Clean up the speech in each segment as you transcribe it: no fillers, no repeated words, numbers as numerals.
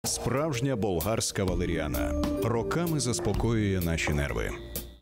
Справжня болгарська валеріана. Роками заспокоює наші нерви.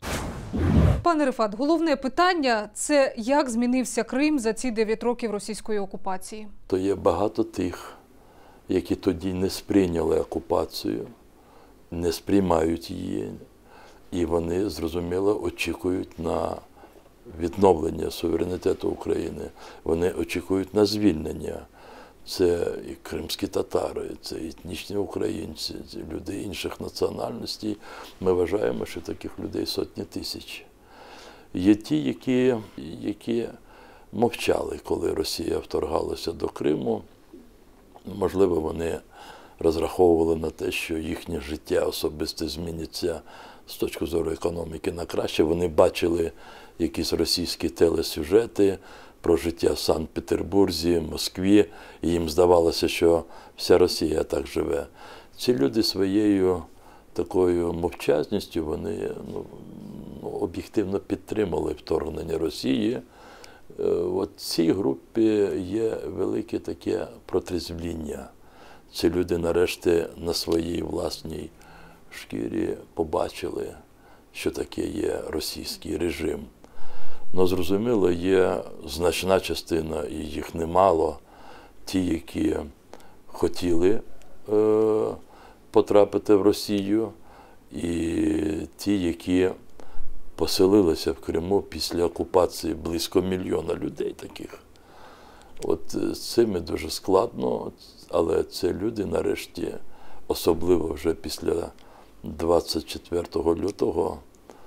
Пане Рифат, головне питання – це як змінився Крим за ці 9 років російської окупації? То є багато тих, які тоді не сприйняли окупацію, не сприймають її, і вони, зрозуміло, очікують на відновлення суверенітету України. Вони очікують на звільнення. Це і кримські татари, це і етнічні українці, це люди інших національностей. Ми вважаємо, що таких людей сотні тисяч. Є ті, які мовчали, коли Росія вторгалася до Криму. Можливо, вони розраховували на те, що їхнє життя особисте зміниться з точки зору економіки на краще. Вони бачили якісь російські телесюжети про життя в Санкт-Петербурзі, Москві, і їм здавалося, що вся Росія так живе. Ці люди своєю такою мовчазністю, вони об'єктивно підтримали вторгнення Росії. От в цій групі є велике таке протрезвління. Ці люди нарешті на своїй власній шкірі побачили, що таке є російський режим. Ну, зрозуміло, є значна частина, і їх немало, ті, які хотіли потрапити в Росію, і ті, які поселилися в Криму після окупації, близько 1 мільйона людей таких. От з цими дуже складно, але це люди нарешті, особливо вже після 24 лютого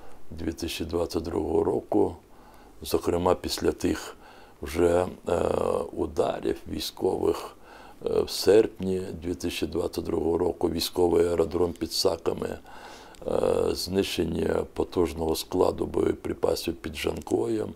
2022 року, зокрема після тих вже ударів військових в серпні 2022 року, військовий аеродром під Саками, знищення потужного складу боєприпасів під Жанкоєм,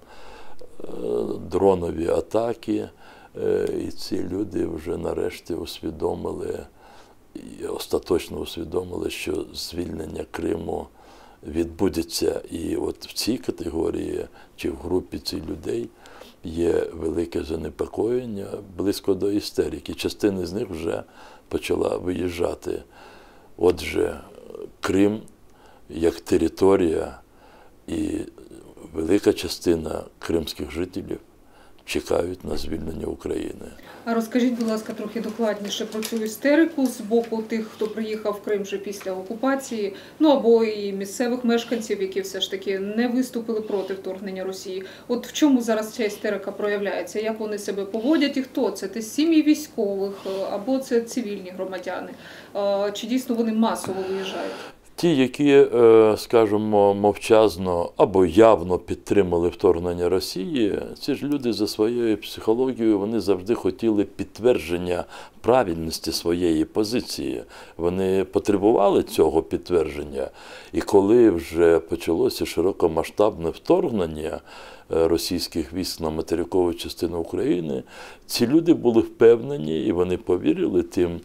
дронові атаки. І ці люди вже нарешті усвідомили, остаточно усвідомили, що звільнення Криму відбудеться. І от в цій категорії, чи в групі цих людей, є велике занепокоєння, близько до істерики. Частина з них вже почала виїжджати. Отже, Крим як територія і велика частина кримських жителів чекають на звільнення України. А розкажіть, будь ласка, трохи докладніше про цю істерику з боку тих, хто приїхав в Крим вже після окупації, ну або і місцевих мешканців, які все ж таки не виступили проти вторгнення Росії. От в чому зараз ця істерика проявляється? Як вони себе поводять і хто це? Це сім'ї військових або це цивільні громадяни? Чи дійсно вони масово виїжджають? Ті, які, скажімо, мовчазно або явно підтримали вторгнення Росії, ці ж люди за своєю психологією, вони завжди хотіли підтвердження правильності своєї позиції. Вони потребували цього підтвердження. І коли вже почалося широкомасштабне вторгнення російських військ на материкову частину України, ці люди були впевнені і вони повірили тим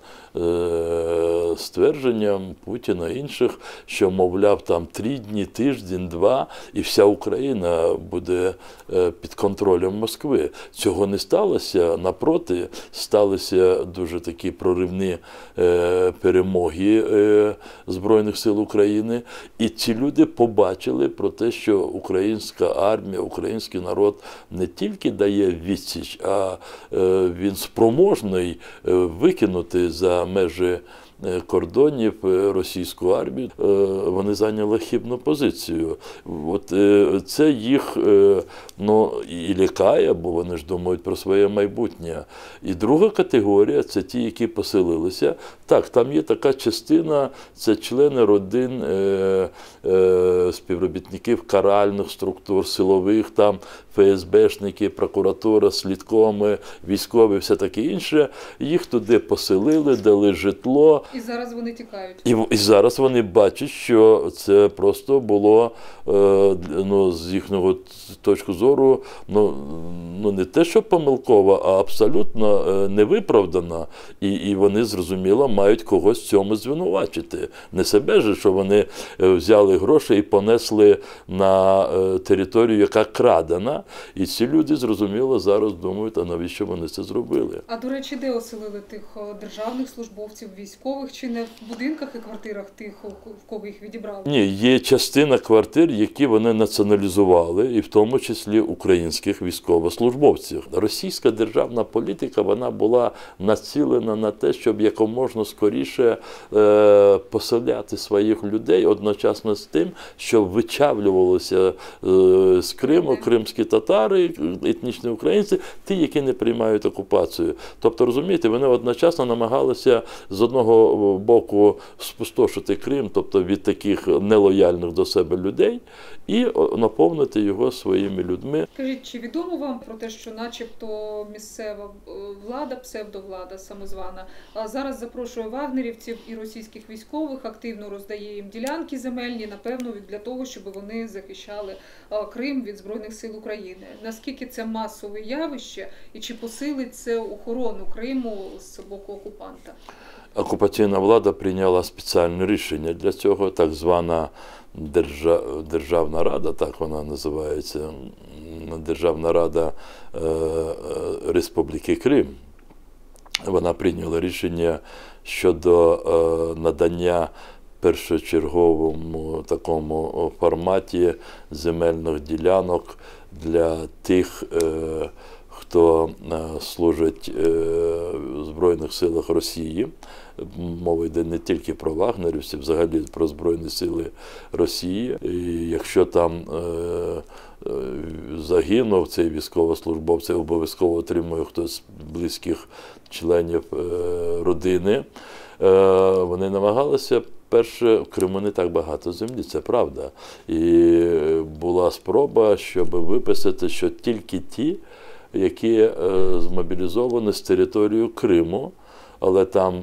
ствердженням Путіна і інших, що, мовляв, там 3 дні, тиждень, 2, і вся Україна буде під контролем Москви. Цього не сталося. Напроти, сталися дуже такі проривні перемоги Збройних сил України. І ці люди побачили про те, що українська армія, український народ не тільки дає відсіч, а він спроможний викинути за межі кордонів російську армію. Вони зайняли хибну позицію. От це їх і лякає, бо вони ж думають про своє майбутнє. І друга категорія – це ті, які поселилися. Так, там є така частина, це члени родин співробітників каральних структур, силових, там ФСБшники, прокуратура, слідкоми, військові, все таке інше. Їх туди поселили, дали житло. І зараз вони тікають. І зараз вони бачать, що це просто було, з їхнього точки зору, не те, що помилково, а абсолютно невиправдано. І вони, зрозуміло, мають когось в цьому звинувачити. Не себе ж, що вони взяли гроші і понесли на територію, яка крадена, І ці люди, зрозуміло, зараз думають, а навіщо вони це зробили. А, до речі, де оселили тих державних службовців, військових, чи не в будинках і квартирах тих, в кого їх відібрали? Ні, є частина квартир, які вони націоналізували, і в тому числі українських військовослужбовців. Російська державна політика, вона була націлена на те, щоб якомога скоріше поселяти своїх людей одночасно з тим, що вичавлювалося з Криму кримські татари, етнічні українці, ті, які не приймають окупацію. Тобто, розумієте, вони одночасно намагалися з одного боку спустошити Крим, тобто від таких нелояльних до себе людей, і наповнити його своїми людьми. Скажіть, чи відомо вам про те, що начебто місцева влада, псевдовлада самозвана, зараз запрошує вагнерівців і російських військових, активно роздає їм ділянки земельні, напевно, для того, щоб вони захищали Крим від Збройних сил України? Наскільки це масове явище і чи посилить це охорону Криму з боку окупанта? Окупаційна влада прийняла спеціальне рішення для цього, так звана Державна рада, так вона називається, Державна рада Республіки Крим. Вона прийняла рішення щодо надання першочерговому такому форматі земельних ділянок для тих, хто служить в Збройних силах Росії. Мова йде не тільки про вагнерівців, взагалі про Збройні сили Росії. І якщо там загинув цей військовослужбовець, обов'язково отримує хтось з близьких членів родини. Вони намагалися, перше, в Криму не так багато землі, це правда. І була спроба, щоб виписати, що тільки ті, які змобілізовані з території Криму, але там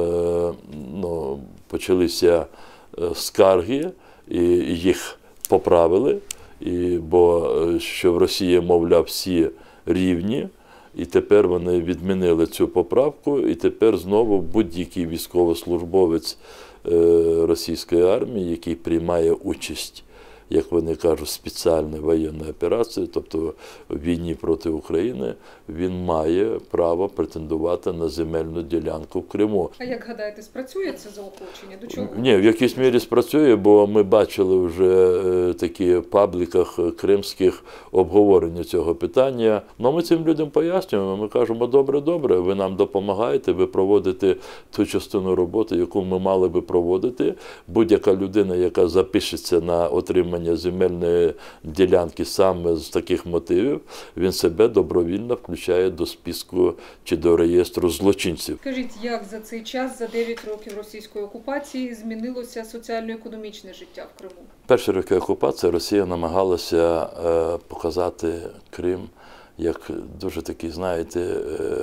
почалися скарги, і їх поправили, бо що в Росії, мовляв, всі рівні, і тепер вони відмінили цю поправку, і тепер знову будь-який військовослужбовець російської армії, який приймає участь, як вони кажуть, спеціальні воєнні операції, тобто в війні проти України, він має право претендувати на земельну ділянку в Криму. А як гадаєте, спрацює це заохочення? До чого? Ні, в якійсь мірі спрацює, бо ми бачили вже такі в пабліках кримських обговорення цього питання. Ну, ми цим людям пояснюємо, ми кажемо, добре, ви нам допомагаєте, ви проводите ту частину роботи, яку ми мали би проводити. Будь-яка людина, яка запишеться на отримання земельної ділянки саме з таких мотивів, він себе добровільно включає до списку чи до реєстру злочинців. Скажіть, як за цей час, за 9 років російської окупації, змінилося соціально-економічне життя в Криму? Перші роки окупації Росія намагалася показати Крим як дуже такий, знаєте,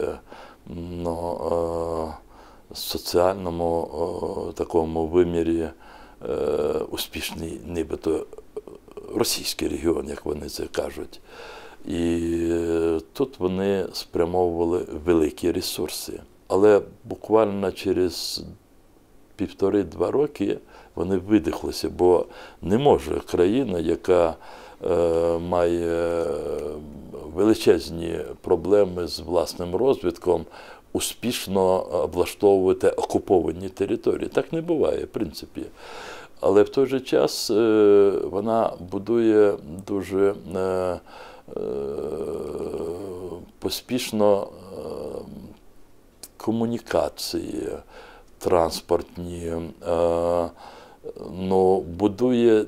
соціальному такому вимірі успішний, нібито російський регіон, як вони це кажуть. І тут вони спрямовували великі ресурси. Але буквально через 1,5-2 роки вони видихлися, бо не може країна, яка має величезні проблеми з власним розвитком, успішно облаштовувати окуповані території. Так не буває, в принципі. Але в той же час вона будує дуже поспішно комунікації транспортні, будує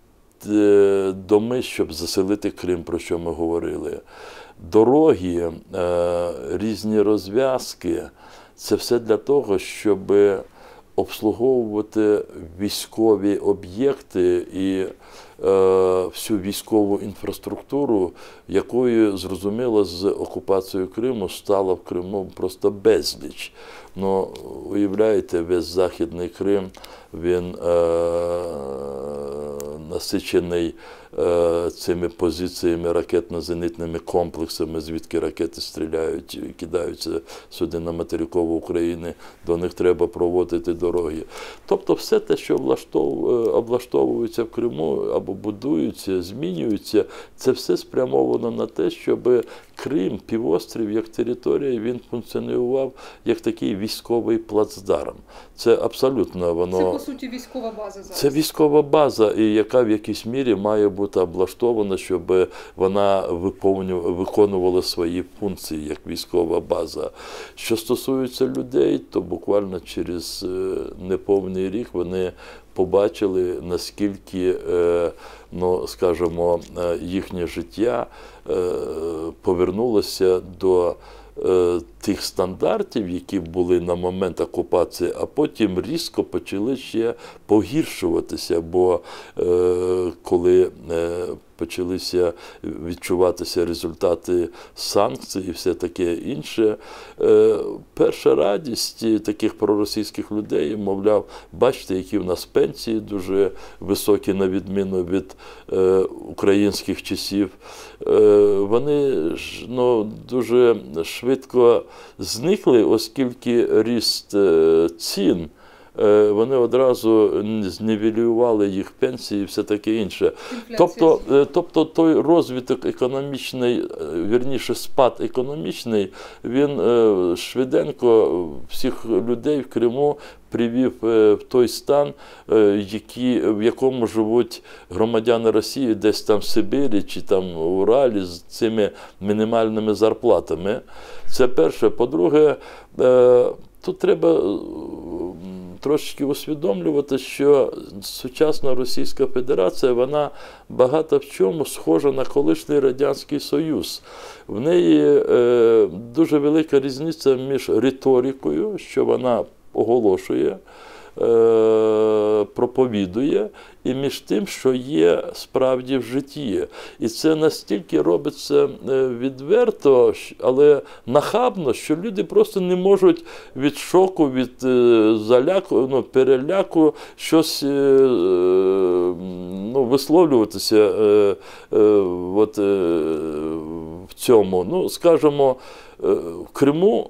доми, щоб заселити Крим, про що ми говорили. Дороги, різні розв'язки – це все для того, щоб обслуговувати військові об'єкти і всю військову інфраструктуру, якою, зрозуміло, з окупацією Криму стало в Криму просто безліч. Уявляєте, весь Західний Крим, він насичений цими позиціями, ракетно-зенитними комплексами, звідки ракети стріляють, кидаються сюди на материкову Україну, до них треба проводити дороги. Тобто все те, що облаштовується в Криму або будується, змінюється, це все спрямовано на те, щоб Крим, півострів, як територія, він функціонував як такий військовий плацдарм. Це абсолютно воно... Це, по суті, військова база зараз. Це військова база, і яка в якійсь мірі має бути облаштована, щоб вона виконувала свої функції як військова база. Що стосується людей, то буквально через неповний рік вони побачили, наскільки, ну, скажімо, їхнє життя повернулося до тих стандартів, які були на момент окупації, а потім різко почали ще погіршуватися, бо коли почалися відчуватися результати санкцій і все таке інше, перша радість таких проросійських людей, мовляв, бачите, які в нас пенсії дуже високі, на відміну від українських часів, вони дуже швидко зникли, оскільки ріст цін, вони одразу знівелювали їх пенсії і все таке інше. Тобто той розвиток економічний, вірніше спад економічний, він швиденько всіх людей в Криму привів в той стан, в якому живуть громадяни Росії десь там в Сибірі чи там в Уралі з цими мінімальними зарплатами. Це перше. По-друге, тут треба трошки усвідомлювати, що сучасна Російська Федерація, вона багато в чому схожа на колишній Радянський Союз. В неї дуже велика різниця між риторикою, що вона оголошує, проповідує, і між тим, що є справді в житті. І це настільки робиться відверто, але нахабно, що люди просто не можуть від шоку, від переляку щось висловлюватися в цьому. Ну, скажімо, в Криму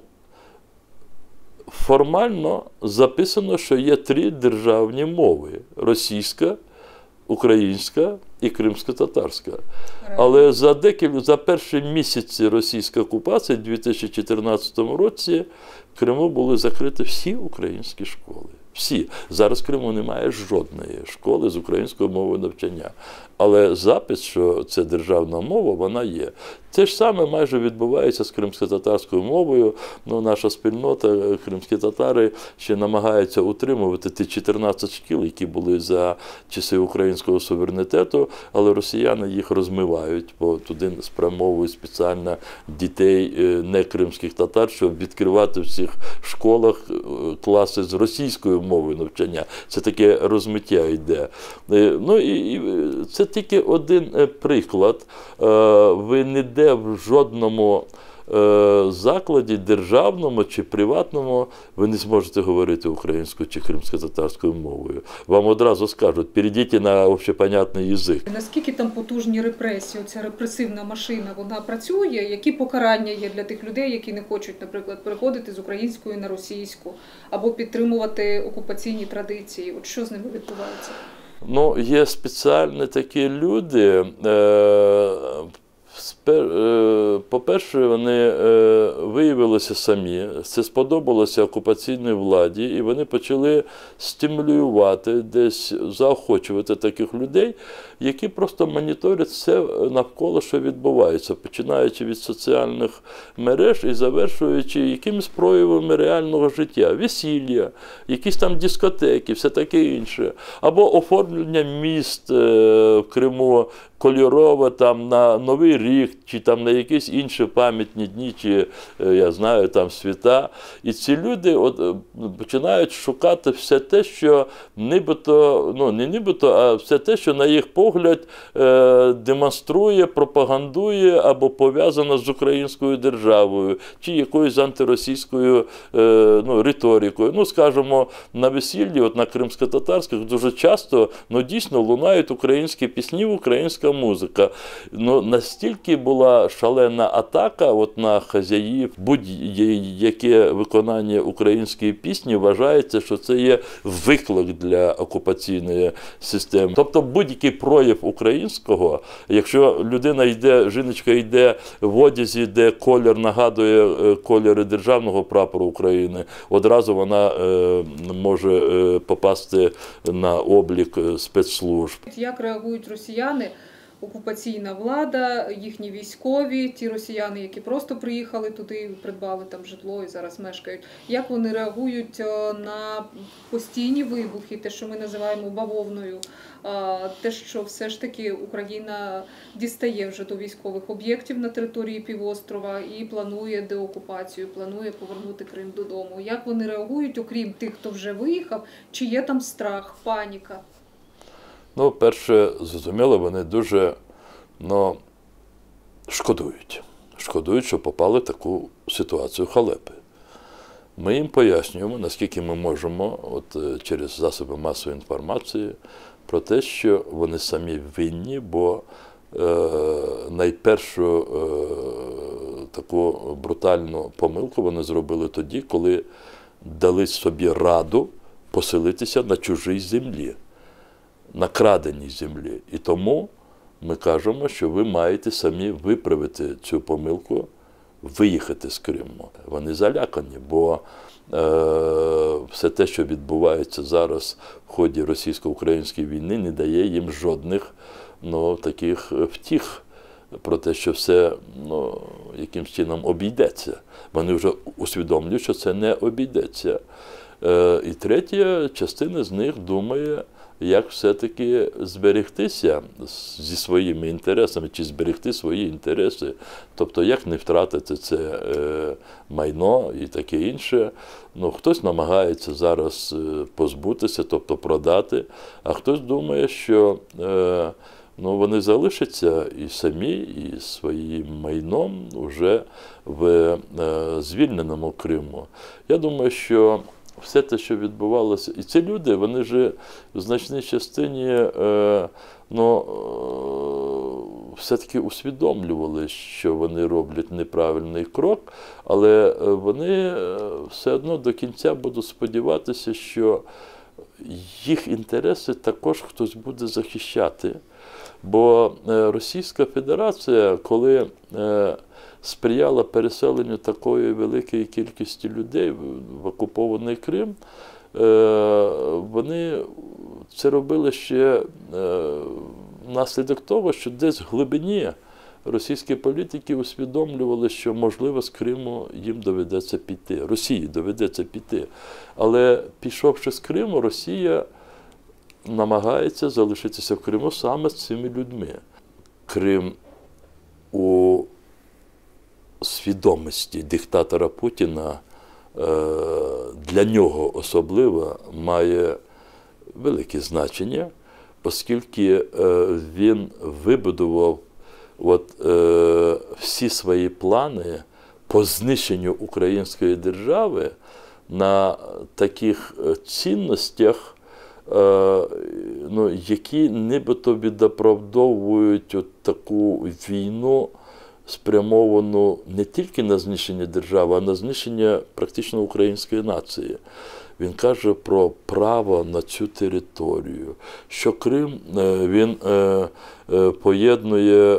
формально записано, що є 3 державні мови – російська, українська і кримсько-татарська. Але за перші місяці російської окупації у 2014 році в Криму були закриті всі українські школи. Всі. Зараз в Криму немає жодної школи з українською мовою навчання. Але запис, що це державна мова, вона є. Те ж саме майже відбувається з кримсько-татарською мовою. Ну, наша спільнота, кримські татари, ще намагаються утримувати ті 14 шкіл, які були за часи українського суверенітету, але росіяни їх розмивають, бо туди спрямовують спеціально дітей не кримських татар, щоб відкривати в цих школах класи з російською мовою навчання. Це таке розмиття йде. Ну, і це тільки один приклад. Ви ніде в жодному закладі, державному чи приватному, ви не зможете говорити українською чи кримсько-татарською мовою. Вам одразу скажуть, перейдіть на общепонятний язик. Наскільки там потужні репресії, ця репресивна машина, вона працює? Які покарання є для тих людей, які не хочуть, наприклад, переходити з української на російську, або підтримувати окупаційні традиції? От що з ними відбувається? Ну, є спеціальні такі люди. По-перше, вони виявилися самі, це сподобалося окупаційній владі, і вони почали стимулювати, десь заохочувати таких людей, які просто моніторять все навколо, що відбувається, починаючи від соціальних мереж і завершуючи якимись проявами реального життя, весілля, якісь там дискотеки, все таке інше, або оформлення міст в Криму кольорове там на Новий рік, чи там на якісь інші пам'ятні дні, чи, я знаю, там свята. І ці люди починають шукати все те, що нібито, ну не нібито, а все те, що на їх погляд демонструє, пропагандує або пов'язано з українською державою, чи якоюсь антиросійською риторикою. Ну, скажімо, на весіллі, от на кримськотатарських, дуже часто, ну, дійсно, лунають українські пісні, українська музика. Ну, настільки була шалена атака от на хазяїв, будь-яке виконання української пісні вважається, що це є виклик для окупаційної системи. Тобто будь-який прояв українського, якщо людина йде, жіночка йде в одязі, де колір нагадує кольори державного прапору України, одразу вона може попасти на облік спецслужб. Як реагують росіяни, окупаційна влада, їхні військові, ті росіяни, які просто приїхали туди, придбали там житло і зараз мешкають, як вони реагують на постійні вибухи, те, що ми називаємо бавовною, те, що все ж таки Україна дістає вже до військових об'єктів на території півострова і планує деокупацію, планує повернути Крим додому. Як вони реагують, окрім тих, хто вже виїхав, чи є там страх, паніка? Ну, перше, зрозуміло, вони дуже шкодують. Шкодують, що попали в таку ситуацію халепи. Ми їм пояснюємо, наскільки ми можемо, от через засоби масової інформації, про те, що вони самі винні, бо найпершу таку брутальну помилку вони зробили тоді, коли дали собі раду поселитися на чужій землі, на краденій землі. І тому ми кажемо, що ви маєте самі виправити цю помилку, виїхати з Криму. Вони залякані, бо все те, що відбувається зараз в ході російсько-української війни, не дає їм жодних таких втіх про те, що все якимсь чином обійдеться. Вони вже усвідомлюють, що це не обійдеться. І третя частина з них думає, як все-таки зберегтися зі своїми інтересами, чи зберегти свої інтереси, тобто як не втратити це майно і таке інше. Хтось намагається зараз позбутися, тобто продати, а хтось думає, що вони залишаться і самі, і своїм майном вже в звільненому Криму. Я думаю, що все те, що відбувалося, і ці люди, вони ж в значній частині все-таки усвідомлювали, що вони роблять неправильний крок, але вони все одно до кінця будуть сподіватися, що їх інтереси також хтось буде захищати. Бо Російська Федерація, коли сприяла переселенню такої великої кількості людей в окупований Крим, вони це робили ще внаслідок того, що десь в глибині російські політики усвідомлювали, що, можливо, з Криму їм доведеться піти, Росії доведеться піти. Але пішовши з Криму, Росія намагається залишитися в Криму саме з цими людьми. Крим у свідомості диктатора Путіна для нього особливо має велике значення, оскільки він вибудував всі свої плани по знищенню української держави на таких цінностях, які нібито відоправдовують таку війну, спрямовану не тільки на знищення держави, а на знищення практично української нації. Він каже про право на цю територію, що Крим, він поєднує,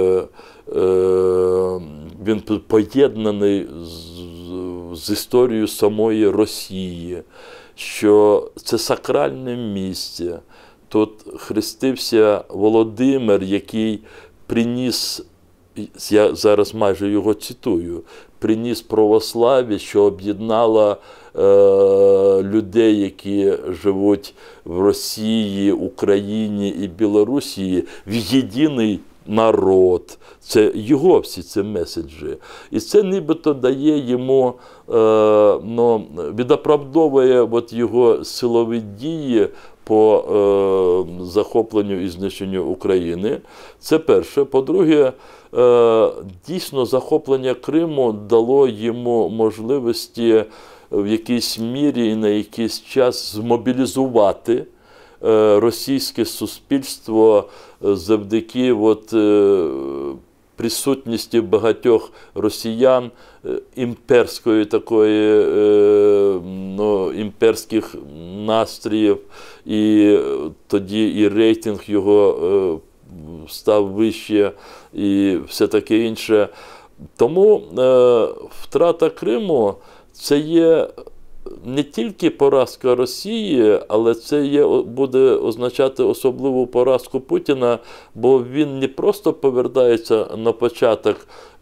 він поєднаний з історією самої Росії, що це сакральне місце. Тут хрестився Володимир, який приніс, я зараз майже його цитую, приніс православ'я, що об'єднало людей, які живуть в Росії, Україні і Білорусі, в єдиний народ. Це його всі ці меседжі. І це нібито дає йому, відоправдовує от його силові дії по захопленню і знищенню України. Це перше. По-друге, дійсно захоплення Криму дало йому можливості в якійсь мірі і на якийсь час змобілізувати російське суспільство завдяки присутності багатьох росіян імперської такої, імперських настроїв, і тоді і рейтинг його став вище, і все таке інше. Тому втрата Криму – це є не тільки поразка Росії, але це буде означати особливу поразку Путіна, бо він не просто повертається на початок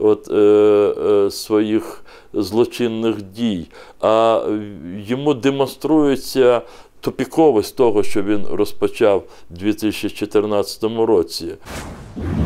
своїх злочинних дій, а йому демонструється тупіковість того, що він розпочав у 2014 році.